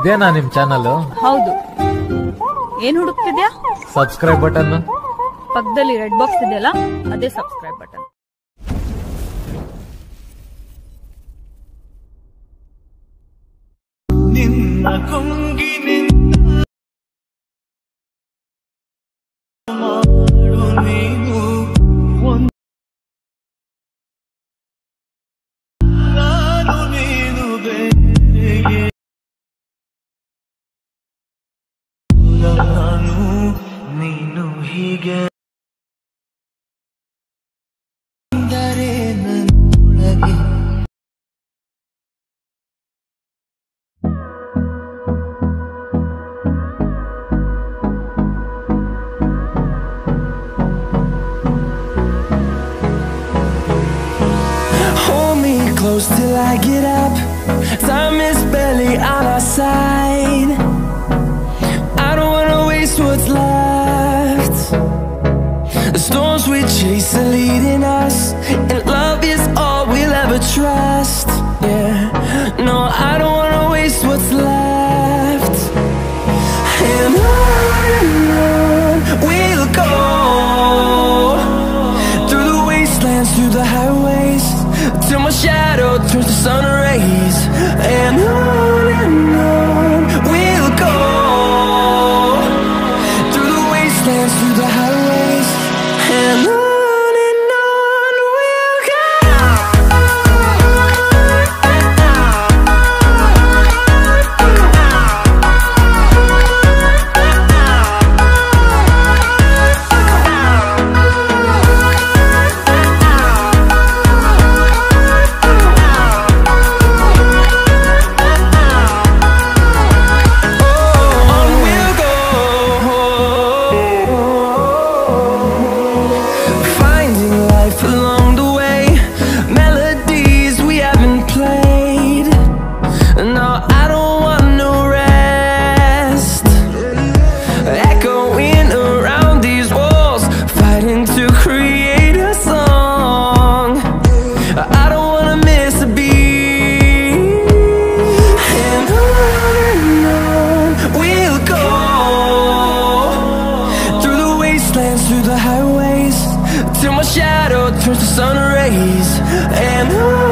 ಇದೇನಾ ನಿಮ್ ಚಾನಲ್? ಹೌದು. ಏನ್ ಹುಡುಕ್ತಿದ್ಯಾ? Subscribe button. ಪಕ್ಕದಲ್ಲಿ ರೆಡ್ ಬಾಕ್ಸ್ ಇದೆಯಲ್ಲ, ಅದೇ ಸಬ್ಸ್ಕ್ರೈಬ್ ಬಟನ್. ನಿನ್ನ ಕೊಂಗಿನಿಂದ ಮಾಡು ನೀನು ನಾನು ನೀನು ಬೇರೆಗೆ ನಾನು ನೀನು ಹೀಗೆ ಅಂದರೆ ನನ್ನೊಳಗೆ close till I get up. Time is barely on our side. I don't wanna waste what's left. The storms we chase are leading us, and love is all we'll ever trust. Yeah, no, I don't wanna waste what's left. And on we'll go, through the wastelands, through the highways, till my shadow turns to sun rays. And on we'll go, through the wastelands, through the highways. And on we'll go. Through the highways, till my shadow turns to sun rays. And